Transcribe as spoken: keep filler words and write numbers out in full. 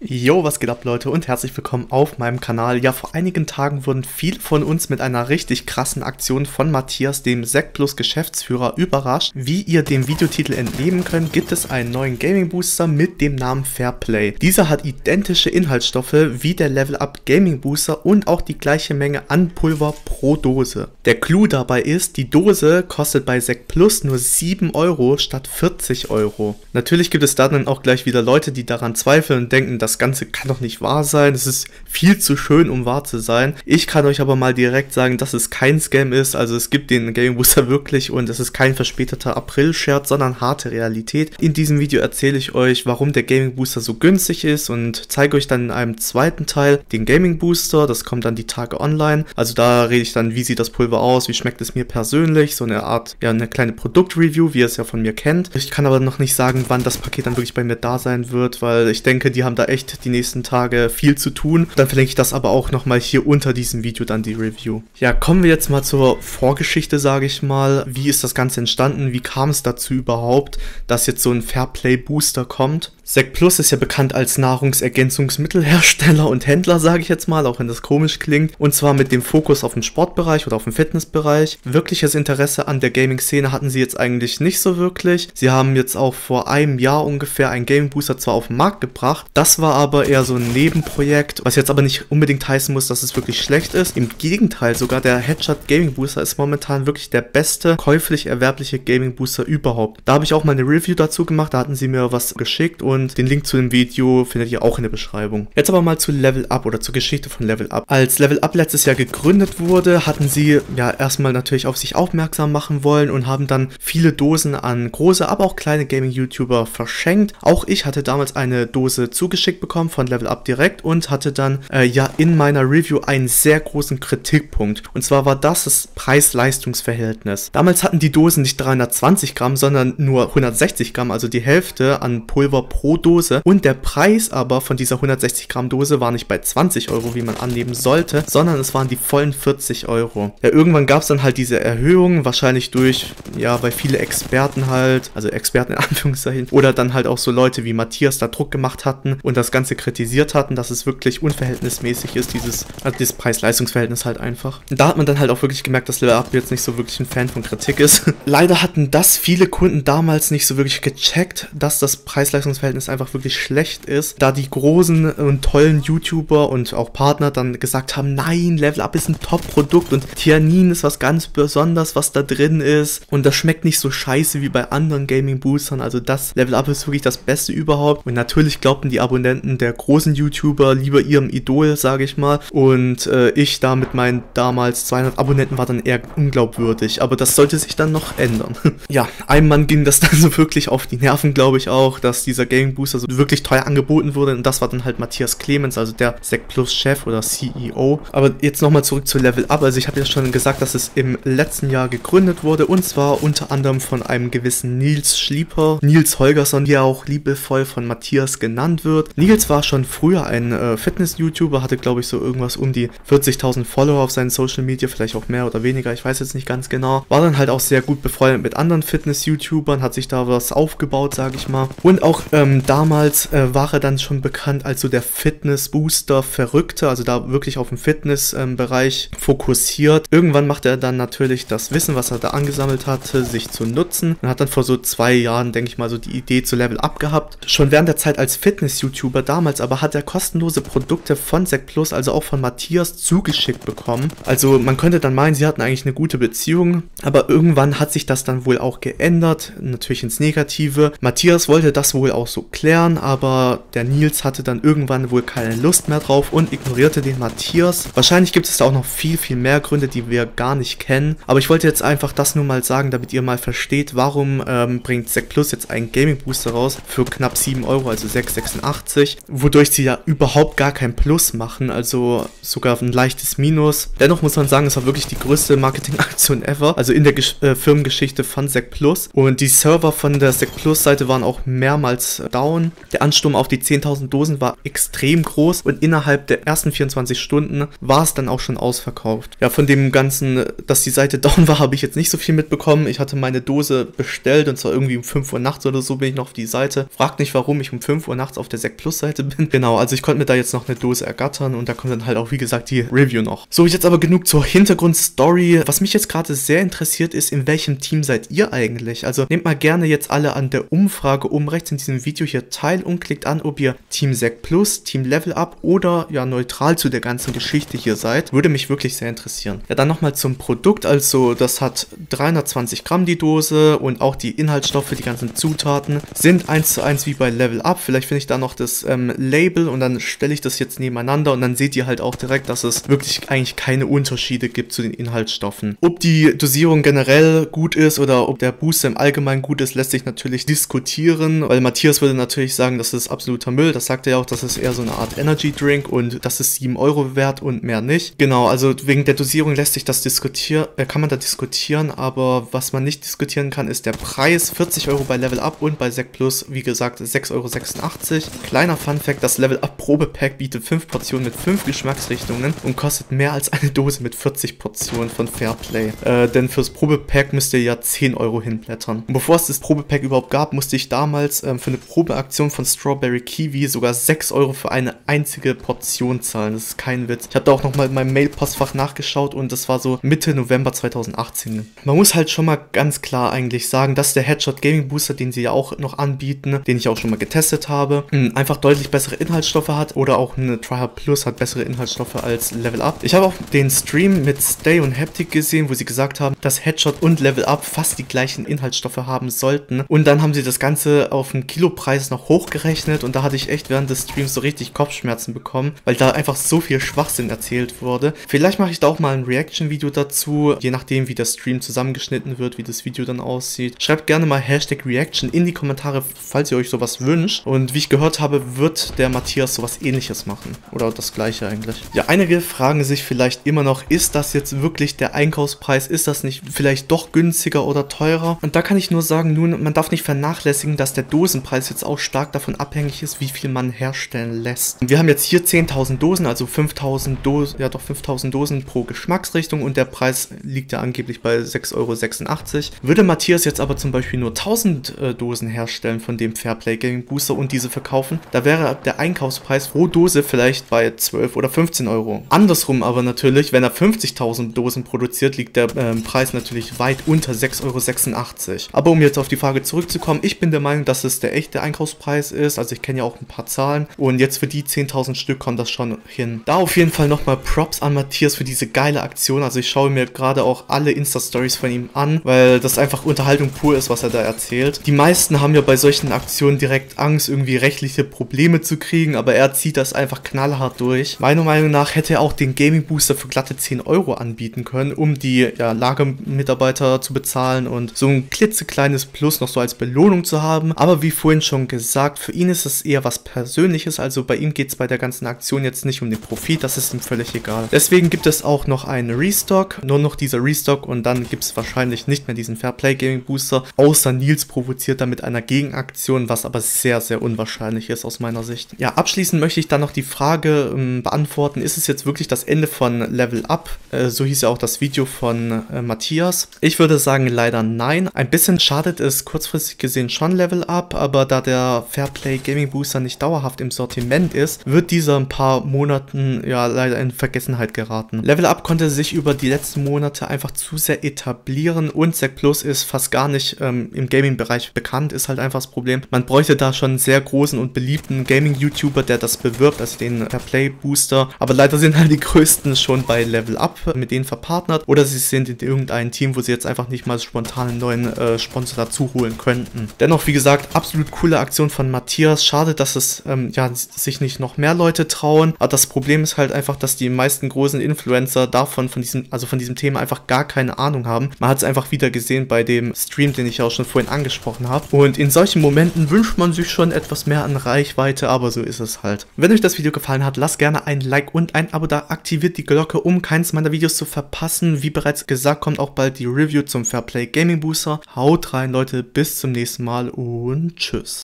Jo, was geht ab, Leute, und herzlich willkommen auf meinem Kanal. Ja, vor einigen Tagen wurden viele von uns mit einer richtig krassen Aktion von Matthias, dem SECplus Geschäftsführer, überrascht. Wie ihr dem Videotitel entnehmen könnt, gibt es einen neuen Gaming Booster mit dem Namen Fairplay. Dieser hat identische Inhaltsstoffe wie der Level Up Gaming Booster und auch die gleiche Menge an Pulver pro Dose. Der Clou dabei ist, die Dose kostet bei SECplus nur sieben Euro statt vierzig Euro. Natürlich gibt es da dann auch gleich wieder Leute, die daran zweifeln und denken, das Ganze kann doch nicht wahr sein, es ist viel zu schön, um wahr zu sein. Ich kann euch aber mal direkt sagen, dass es kein Scam ist, also es gibt den Gaming Booster wirklich und es ist kein verspäteter April-Scherz, sondern harte Realität. In diesem Video erzähle ich euch, warum der Gaming Booster so günstig ist und zeige euch dann in einem zweiten Teil den Gaming Booster, das kommt dann die Tage online. Also da rede ich dann, wie sieht das Pulver aus, wie schmeckt es mir persönlich, so eine Art, ja, eine kleine Produktreview, wie ihr es ja von mir kennt. Ich kann aber noch nicht sagen, wann das Paket dann wirklich bei mir da sein wird, weil ich denke, die haben da echt die nächsten Tage viel zu tun. Dann verlinke ich das aber auch nochmal hier unter diesem Video dann die Review. Ja, kommen wir jetzt mal zur Vorgeschichte, sage ich mal. Wie ist das Ganze entstanden? Wie kam es dazu überhaupt, dass jetzt so ein Fairplay Booster kommt? SECplus ist ja bekannt als Nahrungsergänzungsmittelhersteller und Händler, sage ich jetzt mal, auch wenn das komisch klingt. Und zwar mit dem Fokus auf den Sportbereich oder auf den Fitnessbereich. Wirkliches Interesse an der Gaming-Szene hatten sie jetzt eigentlich nicht so wirklich. Sie haben jetzt auch vor einem Jahr ungefähr einen Gaming Booster zwar auf den Markt gebracht. Das war aber eher so ein Nebenprojekt, was jetzt aber nicht unbedingt heißen muss, dass es wirklich schlecht ist. Im Gegenteil, sogar der Headshot Gaming Booster ist momentan wirklich der beste käuflich erwerbliche Gaming Booster überhaupt. Da habe ich auch mal eine Review dazu gemacht, da hatten sie mir was geschickt und Und den Link zu dem Video findet ihr auch in der Beschreibung. Jetzt aber mal zu Level Up oder zur Geschichte von Level Up. Als Level Up letztes Jahr gegründet wurde, hatten sie ja erstmal natürlich auf sich aufmerksam machen wollen und haben dann viele Dosen an große, aber auch kleine Gaming-YouTuber verschenkt. Auch ich hatte damals eine Dose zugeschickt bekommen von Level Up direkt und hatte dann äh, ja in meiner Review einen sehr großen Kritikpunkt. Und zwar war das das Preis-Leistungs-Verhältnis. Damals hatten die Dosen nicht dreihundertzwanzig Gramm, sondern nur hundertsechzig Gramm, also die Hälfte an Pulver pro Dose, und der Preis aber von dieser hundertsechzig Gramm Dose war nicht bei zwanzig Euro, wie man annehmen sollte, sondern es waren die vollen vierzig Euro. Ja, irgendwann gab es dann halt diese Erhöhung, wahrscheinlich durch, ja, weil viele Experten halt, also Experten in Anführungszeichen, oder dann halt auch so Leute wie Matthias da Druck gemacht hatten und das Ganze kritisiert hatten, dass es wirklich unverhältnismäßig ist, dieses, also dieses Preis-Leistungs-Verhältnis halt einfach. Und da hat man dann halt auch wirklich gemerkt, dass Level Up jetzt nicht so wirklich ein Fan von Kritik ist. Leider hatten das viele Kunden damals nicht so wirklich gecheckt, dass das Preis-Leistungs-Verhältnis einfach wirklich schlecht ist, da die großen und tollen YouTuber und auch Partner dann gesagt haben, nein, Level Up ist ein Top-Produkt und Thianin ist was ganz Besonderes, was da drin ist und das schmeckt nicht so scheiße wie bei anderen Gaming-Boostern, also das Level Up ist wirklich das Beste überhaupt. Und natürlich glaubten die Abonnenten der großen YouTuber lieber ihrem Idol, sage ich mal, und äh, ich da mit meinen damals zweihundert Abonnenten war dann eher unglaubwürdig, aber das sollte sich dann noch ändern. Ja, einem Mann ging das dann so wirklich auf die Nerven, glaube ich auch, dass dieser Gaming Booster so wirklich teuer angeboten wurde und das war dann halt Matthias Clemens, also der SECplus Chef oder C E O. Aber jetzt nochmal zurück zu Level Up, also ich habe ja schon gesagt, dass es im letzten Jahr gegründet wurde und zwar unter anderem von einem gewissen Nils Schlieper, Nils Holgersson, der auch liebevoll von Matthias genannt wird. Nils war schon früher ein äh, Fitness-YouTuber, hatte glaube ich so irgendwas um die vierzigtausend Follower auf seinen Social Media, vielleicht auch mehr oder weniger, ich weiß jetzt nicht ganz genau. War dann halt auch sehr gut befreundet mit anderen Fitness-YouTubern, hat sich da was aufgebaut, sage ich mal. Und auch ähm, damals äh, war er dann schon bekannt als so der Fitness-Booster-Verrückte, also da wirklich auf den Fitness-Bereich ähm, fokussiert. Irgendwann machte er dann natürlich das Wissen, was er da angesammelt hatte, sich zu nutzen und hat dann vor so zwei Jahren, denke ich mal, so die Idee zu Level Up gehabt. Schon während der Zeit als Fitness-YouTuber damals aber hat er kostenlose Produkte von SECplus, also auch von Matthias, zugeschickt bekommen. Also man könnte dann meinen, sie hatten eigentlich eine gute Beziehung, aber irgendwann hat sich das dann wohl auch geändert, natürlich ins Negative. Matthias wollte das wohl auch so klären, aber der Nils hatte dann irgendwann wohl keine Lust mehr drauf und ignorierte den Matthias. Wahrscheinlich gibt es da auch noch viel, viel mehr Gründe, die wir gar nicht kennen, aber ich wollte jetzt einfach das nur mal sagen, damit ihr mal versteht, warum ähm, bringt SECplus jetzt einen Gaming Booster raus für knapp sieben Euro, also sechs Euro sechsundachtzig, wodurch sie ja überhaupt gar kein Plus machen, also sogar ein leichtes Minus. Dennoch muss man sagen, es war wirklich die größte Marketingaktion ever, also in der Gesch äh, Firmengeschichte von SECplus, und die Server von der SECplus-Seite waren auch mehrmals äh, down. Der Ansturm auf die zehntausend Dosen war extrem groß und innerhalb der ersten vierundzwanzig Stunden war es dann auch schon ausverkauft. Ja, von dem Ganzen, dass die Seite down war, habe ich jetzt nicht so viel mitbekommen. Ich hatte meine Dose bestellt und zwar irgendwie um fünf Uhr nachts oder so bin ich noch auf die Seite. Fragt nicht, warum ich um fünf Uhr nachts auf der SECplus Plus Seite bin. Genau, also ich konnte mir da jetzt noch eine Dose ergattern und da kommt dann halt auch, wie gesagt, die Review noch. So, jetzt aber genug zur Hintergrundstory. Was mich jetzt gerade sehr interessiert ist, in welchem Team seid ihr eigentlich? Also nehmt mal gerne jetzt alle an der Umfrage oben rechts in diesem Video hier teil und klickt an, ob ihr Team Zac Plus, Team Level Up oder ja neutral zu der ganzen Geschichte hier seid. Würde mich wirklich sehr interessieren. Ja, dann nochmal zum Produkt. Also das hat dreihundertzwanzig Gramm die Dose und auch die Inhaltsstoffe, die ganzen Zutaten sind eins zu eins wie bei Level Up. Vielleicht finde ich da noch das ähm, Label und dann stelle ich das jetzt nebeneinander und dann seht ihr halt auch direkt, dass es wirklich eigentlich keine Unterschiede gibt zu den Inhaltsstoffen. Ob die Dosierung generell gut ist oder ob der Booster im Allgemeinen gut ist, lässt sich natürlich diskutieren, weil Matthias würde natürlich sagen, das ist absoluter Müll. Das sagt er ja auch, das ist eher so eine Art Energy Drink und das ist sieben Euro wert und mehr nicht. Genau, also wegen der Dosierung lässt sich das diskutieren, äh, kann man da diskutieren, aber was man nicht diskutieren kann, ist der Preis. vierzig Euro bei Level Up und bei Zac Plus, wie gesagt, sechs Euro sechsundachtzig. Kleiner Funfact, das Level Up Probepack bietet fünf Portionen mit fünf Geschmacksrichtungen und kostet mehr als eine Dose mit vierzig Portionen von Fairplay. Äh, denn fürs Probepack müsst ihr ja zehn Euro hinblättern. Und bevor es das Probepack überhaupt gab, musste ich damals ähm, für eine Probeaktion von Strawberry Kiwi sogar sechs Euro für eine einzige Portion zahlen. Das ist kein Witz. Ich habe da auch nochmal in meinem Mail-Postfach nachgeschaut und das war so Mitte November zweitausendachtzehn. Man muss halt schon mal ganz klar eigentlich sagen, dass der Headshot Gaming Booster, den sie ja auch noch anbieten, den ich auch schon mal getestet habe, einfach deutlich bessere Inhaltsstoffe hat oder auch eine Tryhard Plus hat bessere Inhaltsstoffe als Level Up. Ich habe auch den Stream mit Stay und Haptic gesehen, wo sie gesagt haben, dass Headshot und Level Up fast die gleichen Inhaltsstoffe haben sollten und dann haben sie das Ganze auf einen Kilopreis noch hochgerechnet und da hatte ich echt während des Streams so richtig Kopfschmerzen bekommen, weil da einfach so viel Schwachsinn erzählt wurde. Vielleicht mache ich da auch mal ein Reaction-Video dazu, je nachdem wie der Stream zusammengeschnitten wird, wie das Video dann aussieht. Schreibt gerne mal Hashtag Reaction in die Kommentare, falls ihr euch sowas wünscht. Und wie ich gehört habe, wird der Matthias sowas Ähnliches machen. Oder das Gleiche eigentlich. Ja, einige fragen sich vielleicht immer noch, ist das jetzt wirklich der Einkaufspreis? Ist das nicht vielleicht doch günstiger oder teurer? Und da kann ich nur sagen, nun, man darf nicht vernachlässigen, dass der Dosenpreis jetzt auch stark davon abhängig ist, wie viel man herstellen lässt. Wir haben jetzt hier zehntausend Dosen, also fünftausend Dosen, ja doch fünftausend Dosen pro Geschmacksrichtung und der Preis liegt ja angeblich bei sechs Euro sechsundachtzig. Würde Matthias jetzt aber zum Beispiel nur tausend äh, Dosen herstellen von dem Fairplay Gaming Booster und diese verkaufen, da wäre der Einkaufspreis pro Dose vielleicht bei zwölf oder fünfzehn Euro. Andersrum aber natürlich, wenn er fünfzigtausend Dosen produziert, liegt der äh, Preis natürlich weit unter sechs Euro sechsundachtzig. Aber um jetzt auf die Frage zurückzukommen, ich bin der Meinung, dass es der echte Einkaufspreis ist, also ich kenne ja auch ein paar Zahlen und jetzt für die zehntausend Stück kommt das schon hin. Da auf jeden Fall nochmal Props an Matthias für diese geile Aktion, also ich schaue mir gerade auch alle Insta-Stories von ihm an, weil das einfach Unterhaltung pur ist, was er da erzählt. Die meisten haben ja bei solchen Aktionen direkt Angst, irgendwie rechtliche Probleme zu kriegen, aber er zieht das einfach knallhart durch. Meiner Meinung nach hätte er auch den Gaming Booster für glatte zehn Euro anbieten können, um die ja, Lagermitarbeiter zu bezahlen und so ein klitzekleines Plus noch so als Belohnung zu haben. Aber wie vorhin schon gesagt, für ihn ist es eher was Persönliches, also bei ihm geht es bei der ganzen Aktion jetzt nicht um den Profit, das ist ihm völlig egal. Deswegen gibt es auch noch einen Restock, nur noch dieser Restock und dann gibt es wahrscheinlich nicht mehr diesen Fairplay Gaming Booster, außer Nils provoziert damit einer Gegenaktion, was aber sehr, sehr unwahrscheinlich ist aus meiner Sicht. Ja, abschließend möchte ich dann noch die Frage ähm, beantworten, ist es jetzt wirklich das Ende von Level Up? Äh, so hieß ja auch das Video von äh, Matthias. Ich würde sagen, leider nein. Ein bisschen schadet es kurzfristig gesehen schon Level Up, aber da der Fairplay Gaming Booster nicht dauerhaft im Sortiment ist, wird dieser ein paar Monaten ja leider in Vergessenheit geraten. Level Up konnte sich über die letzten Monate einfach zu sehr etablieren und Zac Plus ist fast gar nicht ähm, im Gaming-Bereich bekannt, ist halt einfach das Problem. Man bräuchte da schon einen sehr großen und beliebten Gaming-YouTuber, der das bewirbt, also den Fairplay Booster, aber leider sind halt die größten schon bei Level Up mit denen verpartnert oder sie sind in irgendeinem Team, wo sie jetzt einfach nicht mal spontan einen neuen äh, Sponsor dazu holen könnten. Dennoch, wie gesagt, absolut coole Aktion von Matthias. Schade, dass es ähm, ja, sich nicht noch mehr Leute trauen, aber das Problem ist halt einfach, dass die meisten großen Influencer davon, von diesem, also von diesem Thema einfach gar keine Ahnung haben. Man hat es einfach wieder gesehen bei dem Stream, den ich auch schon vorhin angesprochen habe. Und in solchen Momenten wünscht man sich schon etwas mehr an Reichweite, aber so ist es halt. Wenn euch das Video gefallen hat, lasst gerne ein Like und ein Abo da, aktiviert die Glocke, um keins meiner Videos zu verpassen. Wie bereits gesagt, kommt auch bald die Review zum Fairplay Gaming Booster. Haut rein, Leute, bis zum nächsten Mal und tschüss.